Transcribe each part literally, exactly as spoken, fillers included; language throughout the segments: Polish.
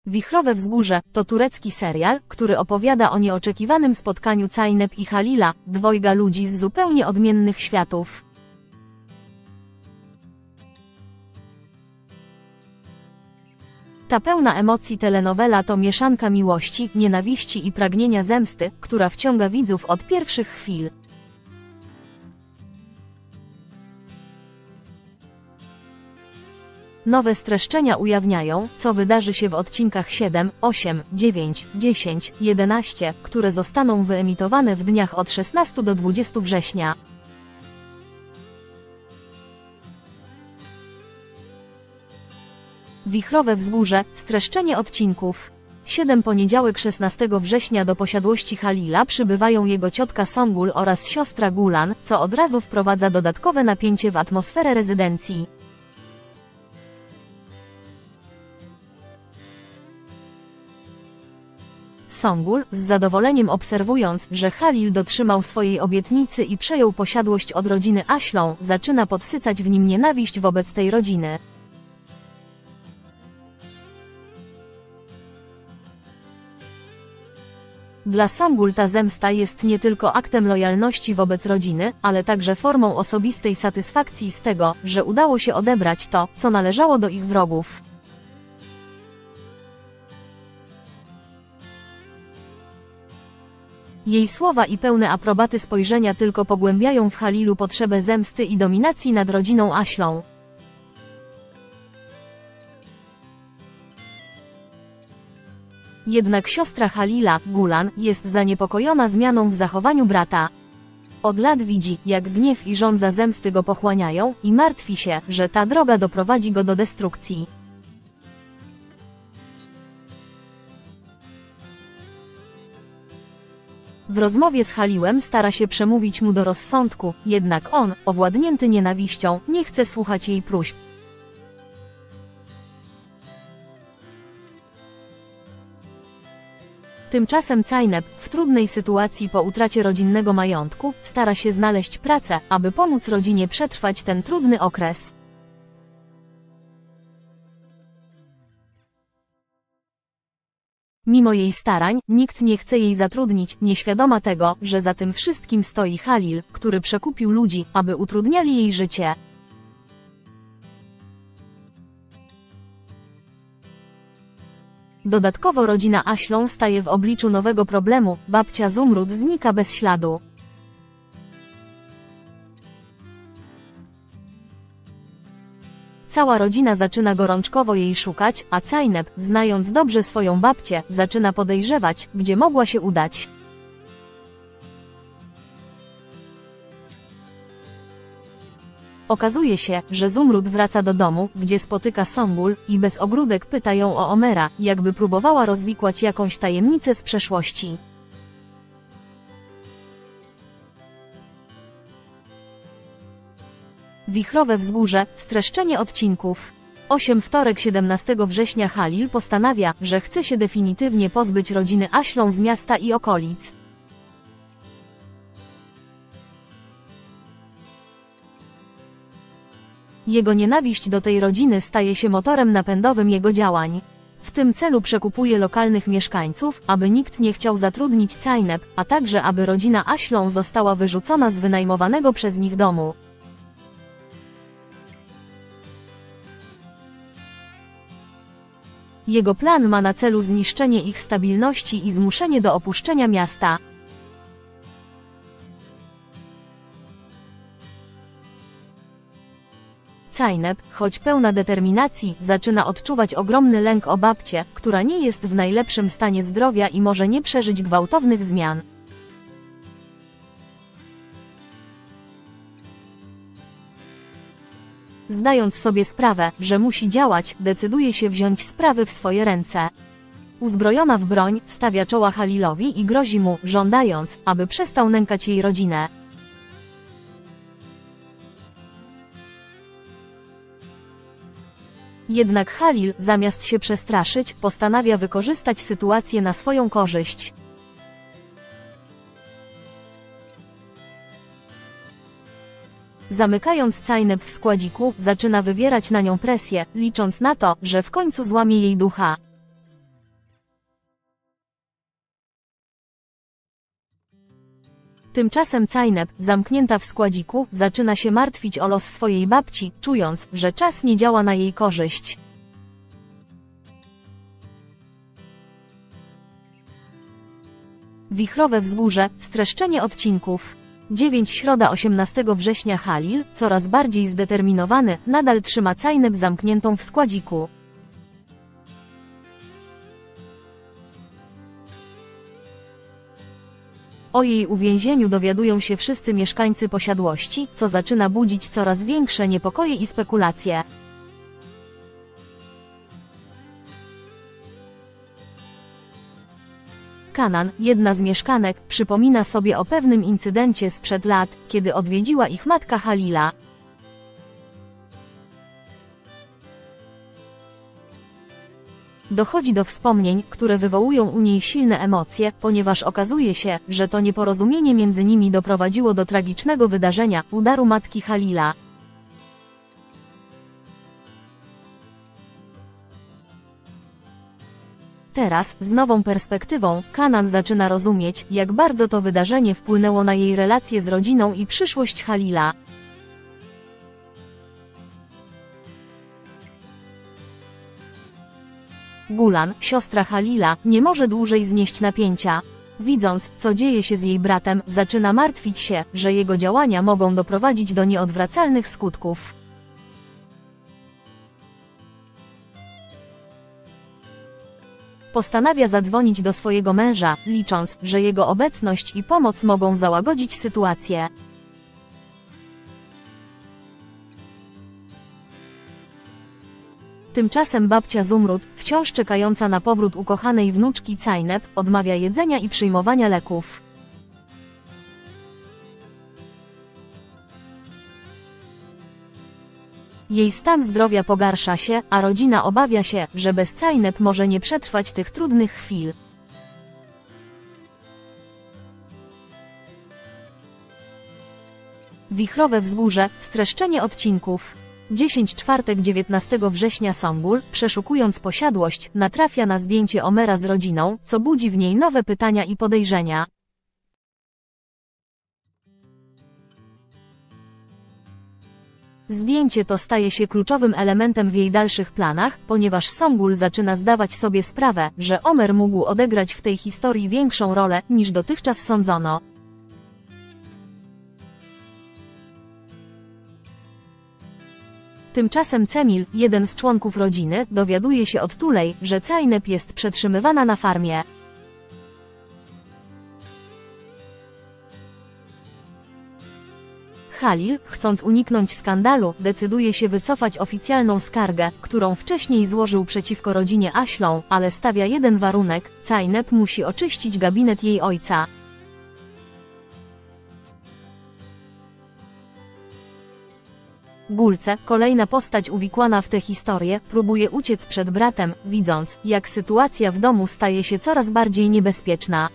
Wichrowe Wzgórze to turecki serial, który opowiada o nieoczekiwanym spotkaniu Zeynep i Halila, dwojga ludzi z zupełnie odmiennych światów. Ta pełna emocji telenowela to mieszanka miłości, nienawiści i pragnienia zemsty, która wciąga widzów od pierwszych chwil. Nowe streszczenia ujawniają, co wydarzy się w odcinkach siedem, osiem, dziewięć, dziesięć, jedenaście, które zostaną wyemitowane w dniach od szesnastego do dwudziestego września. Wichrowe Wzgórze, streszczenie odcinków. siedem Poniedziałek szesnastego września do posiadłości Halila przybywają jego ciotka Songul oraz siostra Gulan, co od razu wprowadza dodatkowe napięcie w atmosferę rezydencji. Songul, z zadowoleniem obserwując, że Halil dotrzymał swojej obietnicy i przejął posiadłość od rodziny Aślą, zaczyna podsycać w nim nienawiść wobec tej rodziny. Dla Songul ta zemsta jest nie tylko aktem lojalności wobec rodziny, ale także formą osobistej satysfakcji z tego, że udało się odebrać to, co należało do ich wrogów. Jej słowa i pełne aprobaty spojrzenia tylko pogłębiają w Halilu potrzebę zemsty i dominacji nad rodziną Aślą. Jednak siostra Halila, Gulan, jest zaniepokojona zmianą w zachowaniu brata. Od lat widzi, jak gniew i żądza zemsty go pochłaniają, i martwi się, że ta droga doprowadzi go do destrukcji. W rozmowie z Haliłem stara się przemówić mu do rozsądku, jednak on, owładnięty nienawiścią, nie chce słuchać jej próśb. Tymczasem Zeynep, w trudnej sytuacji po utracie rodzinnego majątku, stara się znaleźć pracę, aby pomóc rodzinie przetrwać ten trudny okres. Mimo jej starań, nikt nie chce jej zatrudnić, nieświadoma tego, że za tym wszystkim stoi Halil, który przekupił ludzi, aby utrudniali jej życie. Dodatkowo rodzina Aślą staje w obliczu nowego problemu, babcia Zumrud znika bez śladu. Cała rodzina zaczyna gorączkowo jej szukać, a Zeynep, znając dobrze swoją babcię, zaczyna podejrzewać, gdzie mogła się udać. Okazuje się, że Zumrud wraca do domu, gdzie spotyka Songul, i bez ogródek pyta ją o Omera, jakby próbowała rozwikłać jakąś tajemnicę z przeszłości. Wichrowe Wzgórze, streszczenie odcinków. osiem Wtorek siedemnastego września Halil postanawia, że chce się definitywnie pozbyć rodziny Aślą z miasta i okolic. Jego nienawiść do tej rodziny staje się motorem napędowym jego działań. W tym celu przekupuje lokalnych mieszkańców, aby nikt nie chciał zatrudnić Zeynep, a także aby rodzina Aślą została wyrzucona z wynajmowanego przez nich domu. Jego plan ma na celu zniszczenie ich stabilności i zmuszenie do opuszczenia miasta. Zeynep, choć pełna determinacji, zaczyna odczuwać ogromny lęk o babcię, która nie jest w najlepszym stanie zdrowia i może nie przeżyć gwałtownych zmian. Zdając sobie sprawę, że musi działać, decyduje się wziąć sprawy w swoje ręce. Uzbrojona w broń, stawia czoła Halilowi i grozi mu, żądając, aby przestał nękać jej rodzinę. Jednak Halil, zamiast się przestraszyć, postanawia wykorzystać sytuację na swoją korzyść. Zamykając Zeynep w składziku, zaczyna wywierać na nią presję, licząc na to, że w końcu złamie jej ducha. Tymczasem Cajnep, zamknięta w składziku, zaczyna się martwić o los swojej babci, czując, że czas nie działa na jej korzyść. Wichrowe wzgórze, streszczenie odcinków. dziewięć Środa osiemnastego września Halil, coraz bardziej zdeterminowany, nadal trzyma Cajnep zamkniętą w składziku. O jej uwięzieniu dowiadują się wszyscy mieszkańcy posiadłości, co zaczyna budzić coraz większe niepokoje i spekulacje. Kanan, jedna z mieszkanek, przypomina sobie o pewnym incydencie sprzed lat, kiedy odwiedziła ich matka Halila. Dochodzi do wspomnień, które wywołują u niej silne emocje, ponieważ okazuje się, że to nieporozumienie między nimi doprowadziło do tragicznego wydarzenia, udaru matki Halila. Teraz, z nową perspektywą, Kanan zaczyna rozumieć, jak bardzo to wydarzenie wpłynęło na jej relacje z rodziną i przyszłość Halila. Gulan, siostra Halila, nie może dłużej znieść napięcia. Widząc, co dzieje się z jej bratem, zaczyna martwić się, że jego działania mogą doprowadzić do nieodwracalnych skutków. Postanawia zadzwonić do swojego męża, licząc, że jego obecność i pomoc mogą załagodzić sytuację. Tymczasem babcia Zumrud, wciąż czekająca na powrót ukochanej wnuczki Cajnep, odmawia jedzenia i przyjmowania leków. Jej stan zdrowia pogarsza się, a rodzina obawia się, że bez Cajnep może nie przetrwać tych trudnych chwil. Wichrowe wzgórze, streszczenie odcinków. dziesięć Czwartek dziewiętnastego września Songul, przeszukując posiadłość, natrafia na zdjęcie Omera z rodziną, co budzi w niej nowe pytania i podejrzenia. Zdjęcie to staje się kluczowym elementem w jej dalszych planach, ponieważ Songul zaczyna zdawać sobie sprawę, że Omer mógł odegrać w tej historii większą rolę, niż dotychczas sądzono. Tymczasem Cemil, jeden z członków rodziny, dowiaduje się od Tulej, że Cajnep jest przetrzymywana na farmie. Halil, chcąc uniknąć skandalu, decyduje się wycofać oficjalną skargę, którą wcześniej złożył przeciwko rodzinie Aślą, ale stawia jeden warunek: Cajnep musi oczyścić gabinet jej ojca. Gulce, kolejna postać uwikłana w tę historię, próbuje uciec przed bratem, widząc, jak sytuacja w domu staje się coraz bardziej niebezpieczna.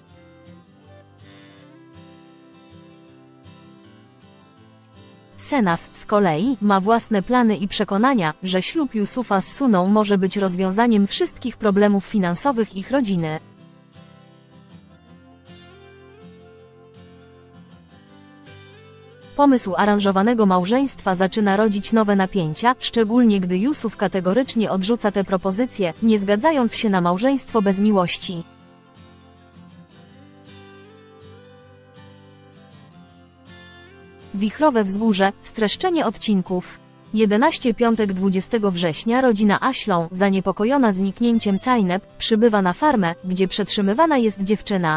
Senas, z kolei, ma własne plany i przekonania, że ślub Yusufa z Suną może być rozwiązaniem wszystkich problemów finansowych ich rodziny. Pomysł aranżowanego małżeństwa zaczyna rodzić nowe napięcia, szczególnie gdy Yusuf kategorycznie odrzuca tę propozycję, nie zgadzając się na małżeństwo bez miłości. Wichrowe wzgórze, streszczenie odcinków. jedenaście Piątek dwudziestego września rodzina Aślą, zaniepokojona zniknięciem Cajnep, przybywa na farmę, gdzie przetrzymywana jest dziewczyna.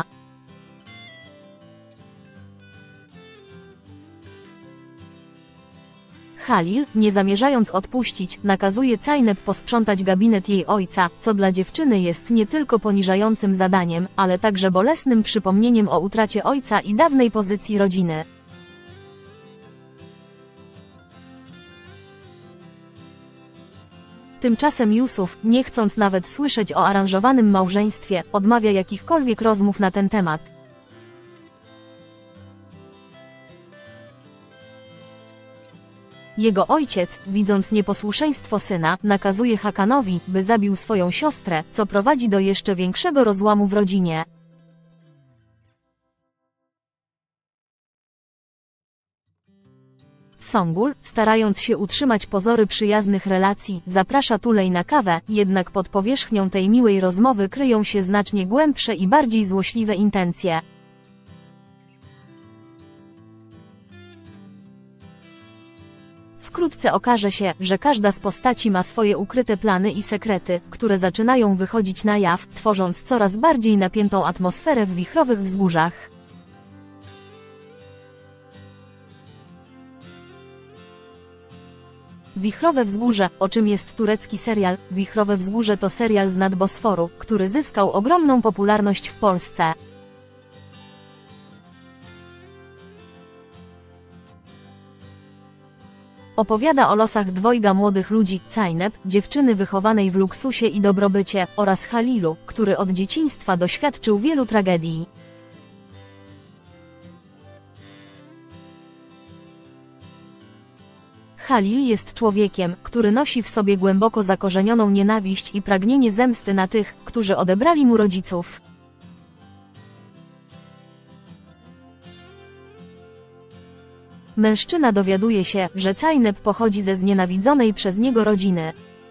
Halil, nie zamierzając odpuścić, nakazuje Cajnep posprzątać gabinet jej ojca, co dla dziewczyny jest nie tylko poniżającym zadaniem, ale także bolesnym przypomnieniem o utracie ojca i dawnej pozycji rodziny. Tymczasem Yusuf, nie chcąc nawet słyszeć o aranżowanym małżeństwie, odmawia jakichkolwiek rozmów na ten temat. Jego ojciec, widząc nieposłuszeństwo syna, nakazuje Hakanowi, by zabił swoją siostrę, co prowadzi do jeszcze większego rozłamu w rodzinie. Songul, starając się utrzymać pozory przyjaznych relacji, zaprasza Tulej na kawę, jednak pod powierzchnią tej miłej rozmowy kryją się znacznie głębsze i bardziej złośliwe intencje. Wkrótce okaże się, że każda z postaci ma swoje ukryte plany i sekrety, które zaczynają wychodzić na jaw, tworząc coraz bardziej napiętą atmosferę w Wichrowych Wzgórzach. Wichrowe Wzgórze, o czym jest turecki serial. Wichrowe Wzgórze to serial z nad Bosforu, który zyskał ogromną popularność w Polsce. Opowiada o losach dwojga młodych ludzi, Zeynep, dziewczyny wychowanej w luksusie i dobrobycie, oraz Halilu, który od dzieciństwa doświadczył wielu tragedii. Halil jest człowiekiem, który nosi w sobie głęboko zakorzenioną nienawiść i pragnienie zemsty na tych, którzy odebrali mu rodziców. Mężczyzna dowiaduje się, że Zeynep pochodzi ze znienawidzonej przez niego rodziny.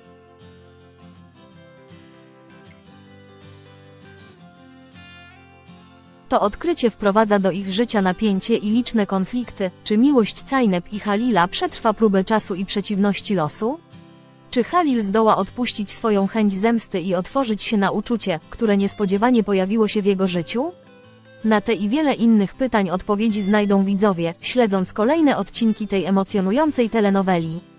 To odkrycie wprowadza do ich życia napięcie i liczne konflikty. Czy miłość Zeynep i Halila przetrwa próbę czasu i przeciwności losu? Czy Halil zdoła odpuścić swoją chęć zemsty i otworzyć się na uczucie, które niespodziewanie pojawiło się w jego życiu? Na te i wiele innych pytań odpowiedzi znajdą widzowie, śledząc kolejne odcinki tej emocjonującej telenoweli.